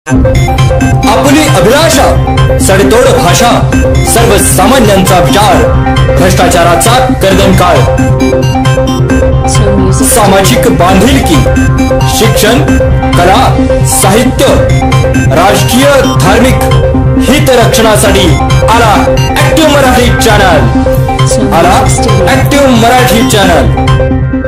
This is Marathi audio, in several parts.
आपली अभिलाषा, सडतोड भाषा, सर्वसामान्यांचा विचार, भ्रष्टाचाराचा कर्दनकाळ, सामाजिक बांधिलकी, शिक्षण, कला, साहित्य, राजकीय, धार्मिक हितरक्षणासाठी आला ऍक्टिव्ह मराठी चॅनल, आला ऍक्टिव्ह मराठी चॅनल।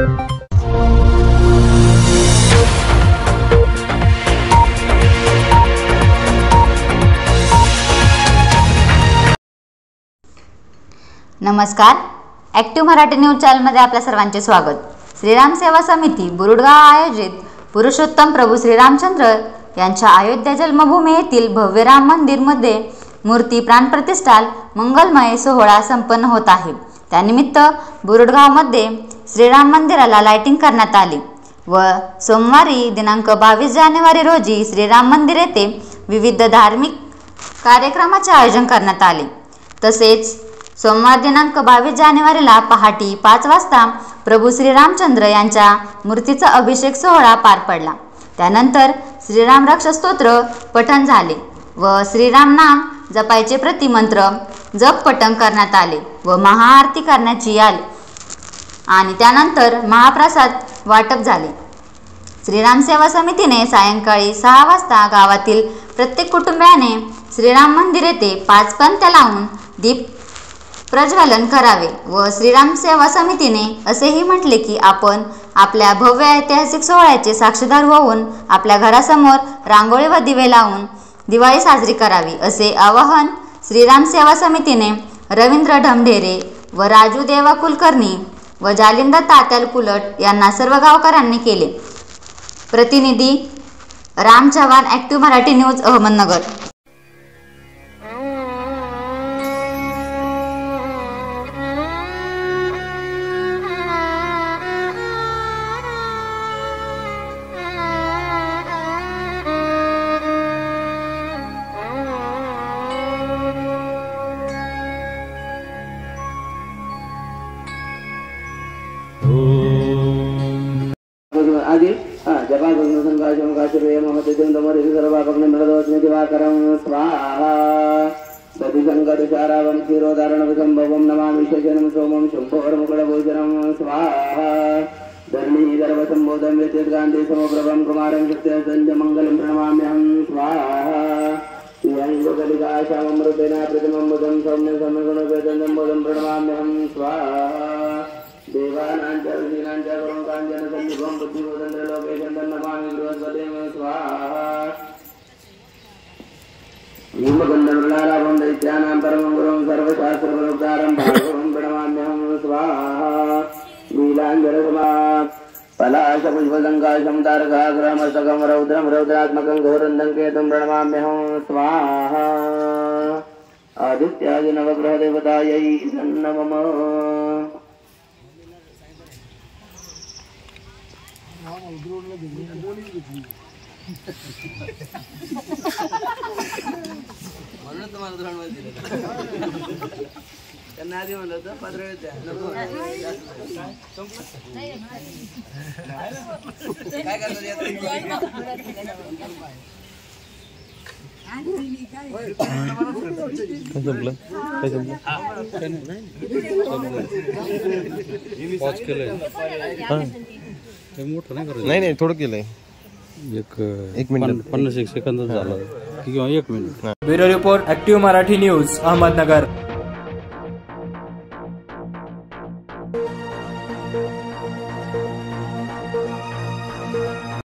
नमस्कार, ॲक्टिव्ह मराठी न्यूज चॅनलमध्ये आपल्या सर्वांचे स्वागत। श्रीराम सेवा समिती बुरुडगाव आयोजित पुरुषोत्तम प्रभू श्रीरामचंद्र यांच्या अयोध्या जन्मभूमी येथील भव्य राम मंदिरमध्ये मूर्ती प्राणप्रतिष्ठा मंगलमय सोहळा संपन्न होत आहे। त्यानिमित्त बुरुडगावमध्ये श्रीराम मंदिराला लाइटिंग करण्यात आली व सोमवारी दिनांक 22 जानेवारी रोजी श्रीराम मंदिर येथे विविध धार्मिक कार्यक्रमाचे आयोजन करण्यात आले। तसेच सोमवार दिनांक 22 जानेवारीला पहाटे 5 वाजता प्रभू श्रीरामचंद्र यांच्या मूर्तीचा अभिषेक सोहळा पार पडला। त्यानंतर श्रीराम रक्षा स्तोत्र पठण झाले व श्रीराम नाम जपायचे प्रतिमंत्र जप पठण करण्यात आले व महाआरती करण्याची आली आणि त्यानंतर महाप्रसाद वाटप झाले। श्रीराम सेवा समितीने सायंकाळी 6 वाजता गावातील प्रत्येक कुटुंबियाने श्रीराम मंदिर येथे 5 पणत्या लावून दीप प्रज्वलन करावे व श्रीराम सेवा समितीने असेही म्हटले की आपण आपल्या भव्य ऐतिहासिक सोहळ्याचे साक्षीदार होऊन आपल्या घरासमोर रांगोळी व दिवे लावून दिवाळी साजरी करावी, असे आवाहन श्रीराम सेवा समितीने रवींद्र ढमढेरे व राजू देवा कुलकर्णी व जालिंदर तात्याल कुलट यांना सर्व गावकऱ्यांनी केले। प्रतिनिधी राम चव्हाण, ॲक्टिव्ह मराठी न्यूज, अहमदनगर। आदि जपा गंगाशम काशरे महतेजं दमरे सर्वाकमने मृदवस्मे दिवाकरं स्वाहा सदिसंगतचारावं क्षीरोदारण विसंभवं नमामि शजनं सोमं शंभोर्मुकुटभूषणं स्वाहा धरणीधर्मसंबोधं व्यतीतगान्धि समप्रभं कुमारं सत्यसंजमङ्गलं प्रणमाम्यहं स्वाहा यङ्गकलिकाशामृतेन प्रतिमं बुधं सौम्यं सम्यगुणवेदनं बुधं प्रणमाम्यहं स्वाहा देवानांच्या ऋषीनांच्या करुणकांजन संजीवं बुद्धिबोधंद्र लोकेशं नमामि बृहस्पतिं स्वाहा भीमगन्धर्वलाभं दैत्यानां परमं गुरुं सर्वशास्त्रपरोक्तारं भागवतं प्रणमाम्यहं स्वाहा नीलाञ्जनसमा पलाशपुष्पसङ्काशं तारकाग्रमस्तकं रौद्रं रौद्रात्मकं घोरन्दं केतुं प्रणमाम्यहं स्वाहा आदित्यादि नवग्रहदेवतायै नमः। म्हणून तुम्हाला धरण दिलं त्यांना आधी म्हणलं होतं पत्र द्या नको काय नाही नाही थोडं केलंय, एक मिनिट 50 सेकंद झालं किंवा 1 minute. Bureau report, active Marathi news, Ahmednagar.